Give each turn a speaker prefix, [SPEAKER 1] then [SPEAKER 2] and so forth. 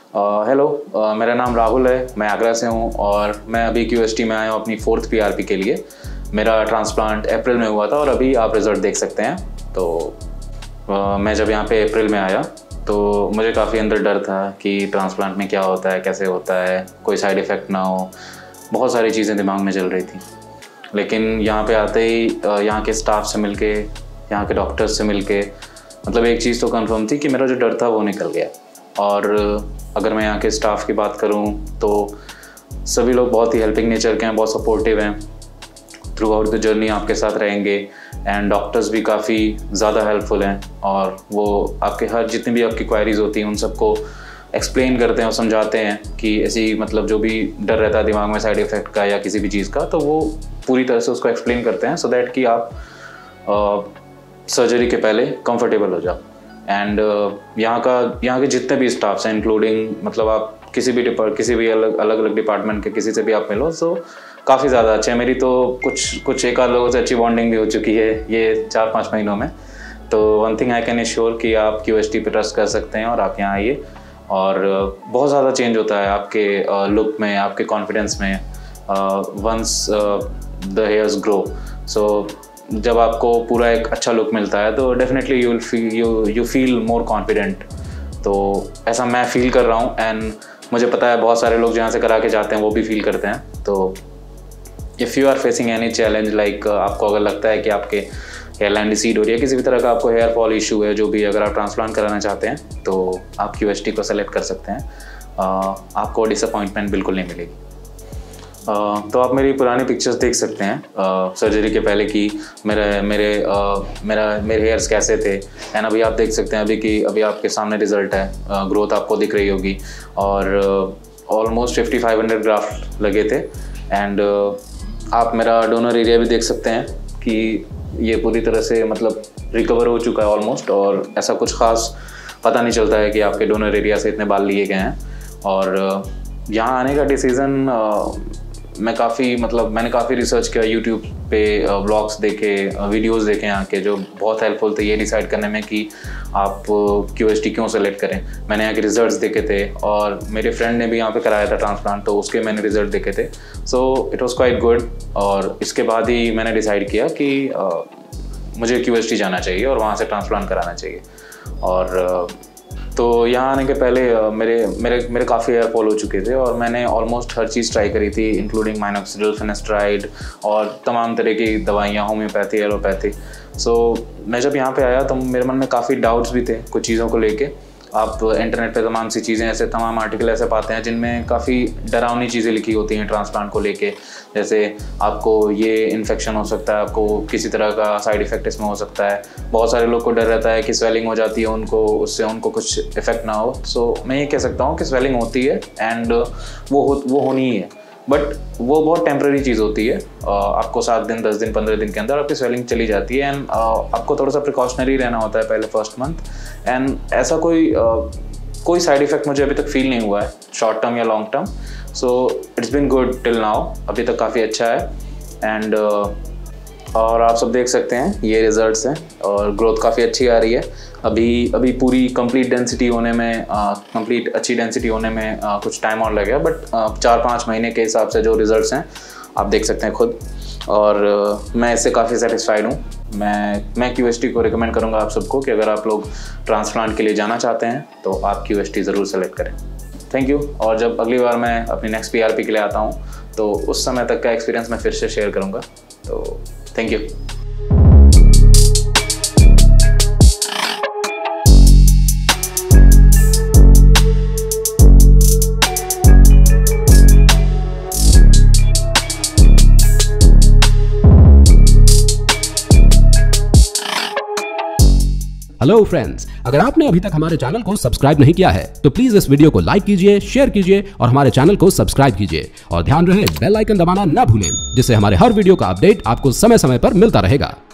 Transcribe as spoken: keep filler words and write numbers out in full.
[SPEAKER 1] Hello, uh, uh, मेरा नाम राहुल है, मैं आगरा से हूँ और मैं अभी क्यूएसटी में आया हूँ अपनी फोर्थ पीआरपी के लिए। मेरा ट्रांसप्लांट अप्रैल में हुआ था और अभी आप रिज़ल्ट देख सकते हैं। तो uh, मैं जब यहाँ पे अप्रैल में आया तो मुझे काफ़ी अंदर डर था कि ट्रांसप्लांट में क्या होता है, कैसे होता है, कोई साइड इफ़ेक्ट ना हो, बहुत सारी चीज़ें दिमाग में चल रही थी। लेकिन यहाँ पे आते ही यहाँ के स्टाफ से मिलके, यहाँ के डॉक्टर्स से मिलके, मतलब एक चीज़ तो कंफर्म थी कि मेरा जो डर था वो निकल गया। और अगर मैं यहाँ के स्टाफ की बात करूँ तो सभी लोग बहुत ही हेल्पिंग नेचर के हैं, बहुत सपोर्टिव हैं, थ्रू आउट द जर्नी आपके साथ रहेंगे। एंड डॉक्टर्स भी काफ़ी ज़्यादा हेल्पफुल हैं और वो आपके हर जितनी भी आपकी क्वायरीज़ होती हैं उन सबको एक्सप्लेन करते हैं और समझाते हैं कि ऐसी मतलब जो भी डर रहता है दिमाग में साइड इफ़ेक्ट का या किसी भी चीज़ का, तो वो पूरी तरह से उसको एक्सप्लेन करते हैं सो दैट कि आप सर्जरी के पहले कंफर्टेबल हो जाओ। एंड uh, यहाँ का यहाँ के जितने भी स्टाफ्स हैं इंक्लूडिंग मतलब आप किसी भी डिपार्ट किसी भी अलग अलग अलग डिपार्टमेंट के किसी से भी आप मिलो तो काफ़ी ज़्यादा अच्छे हैं। मेरी तो कुछ कुछ एक आध लोगों से अच्छी बॉन्डिंग भी हो चुकी है ये चार पाँच महीनों में। तो one thing I can assure कि आप क्यूएसटी पे ट्रस्ट कर सकते हैं और आप यहाँ आइए और बहुत ज़्यादा चेंज होता है आपके लुक में, आपके कॉन्फिडेंस में once the hairs grow. So जब आपको पूरा एक अच्छा लुक मिलता है तो definitely you will feel you you feel more confident. तो ऐसा मैं फील कर रहा हूँ एंड मुझे पता है बहुत सारे लोग जहाँ से करा के जाते हैं वो भी फील करते हैं। तो if you are facing any challenge like आपको अगर लगता है कि आपके हेयर लाइन रिसीड हो रही है, किसी भी तरह का आपको हेयर फॉल इशू है, जो भी अगर आप ट्रांसप्लांट कराना चाहते हैं तो आप क्यूएसटी को सेलेक्ट कर सकते हैं। uh, आपको डिसअपॉइंटमेंट बिल्कुल नहीं मिलेगी। uh, तो आप मेरी पुरानी पिक्चर्स देख सकते हैं सर्जरी uh, के पहले की मेरे मेरे uh, मेरा मेरे हेयर्स कैसे थे। एंड अभी आप देख सकते हैं अभी की अभी आपके सामने रिजल्ट है, ग्रोथ uh, आपको दिख रही होगी और almost fifty five hundred graft लगे थे। एंड uh, आप मेरा डोनर एरिया भी देख सकते हैं कि ये पूरी तरह से मतलब रिकवर हो चुका है ऑलमोस्ट, और ऐसा कुछ खास पता नहीं चलता है कि आपके डोनर एरिया से इतने बाल लिए गए हैं। और यहाँ आने का डिसीज़न मैं काफ़ी मतलब मैंने काफ़ी रिसर्च किया, यूट्यूब पे ब्लॉग्स देखे, वीडियोस देखे यहाँ के, जो बहुत हेल्पफुल थे ये डिसाइड करने में कि आप क्यूएसटी क्यों सेलेक्ट करें। मैंने यहाँ के रिजल्ट्स देखे थे और मेरे फ्रेंड ने भी यहाँ पे कराया था ट्रांसप्लांट, तो उसके मैंने रिजल्ट देखे थे। So it was quite good और इसके बाद ही मैंने डिसाइड किया कि uh, मुझे क्यूएसटी जाना चाहिए और वहाँ से ट्रांसप्लांट कराना चाहिए। और uh, तो यहाँ आने के पहले मेरे मेरे मेरे काफ़ी हेयर फॉल हो चुके थे और मैंने ऑलमोस्ट हर चीज़ ट्राई करी थी इंक्लूडिंग माइनॉक्सिडिल, फिनेस्ट्राइड और तमाम तरह की दवाइयाँ, होम्योपैथी, एलोपैथी। सो मैं जब यहाँ पे आया तो मेरे मन में काफ़ी डाउट्स भी थे कुछ चीज़ों को लेके। आप इंटरनेट पे तमाम सी चीज़ें ऐसे तमाम आर्टिकल ऐसे पाते हैं जिनमें काफ़ी डरावनी चीज़ें लिखी होती हैं ट्रांसप्लांट को लेके, जैसे आपको ये इन्फेक्शन हो सकता है, आपको किसी तरह का साइड इफ़ेक्ट इसमें हो सकता है। बहुत सारे लोग को डर रहता है कि स्वेलिंग हो जाती है उनको, उससे उनको कुछ इफ़ेक्ट ना हो। सो मैं ये कह सकता हूँ कि स्वेलिंग होती है एंड वो हो वो होनी ही है, बट वो बहुत टेम्प्रेरी चीज़ होती है। आपको सात दिन दस दिन पंद्रह दिन के अंदर आपकी स्वेलिंग चली जाती है एंड आपको थोड़ा सा प्रिकॉशनरी रहना होता है पहले फर्स्ट मंथ। एंड ऐसा कोई uh, कोई साइड इफ़ेक्ट मुझे अभी तक फील नहीं हुआ है शॉर्ट टर्म या long term. So it's been good till now, अभी तक काफ़ी अच्छा है। एंड uh, और आप सब देख सकते हैं ये रिजल्ट्स हैं और ग्रोथ काफ़ी अच्छी आ रही है। अभी अभी पूरी कंप्लीट डेंसिटी होने में कंप्लीट uh, अच्छी डेंसिटी होने में uh, कुछ टाइम और लगेगा, बट uh, चार पाँच महीने के हिसाब से जो रिजल्ट्स हैं आप देख सकते हैं खुद। और uh, मैं इससे काफ़ी सेटिस्फाइड हूँ। मैं मैं क्यूएसटी को रिकमेंड करूँगा आप सबको कि अगर आप लोग ट्रांसप्लांट के लिए जाना चाहते हैं तो आप क्यूएसटी ज़रूर सेलेक्ट करें। Thank you. और जब अगली बार मैं अपनी नेक्स्ट पीआरपी के लिए आता हूँ तो उस समय तक का एक्सपीरियंस मैं फिर से शेयर करूँगा। तो थैंक यू।
[SPEAKER 2] हेलो फ्रेंड्स, अगर आपने अभी तक हमारे चैनल को सब्सक्राइब नहीं किया है तो प्लीज इस वीडियो को लाइक कीजिए, शेयर कीजिए और हमारे चैनल को सब्सक्राइब कीजिए। और ध्यान रहे बेल आइकन दबाना ना भूलें, जिससे हमारे हर वीडियो का अपडेट आपको समय समय पर मिलता रहेगा।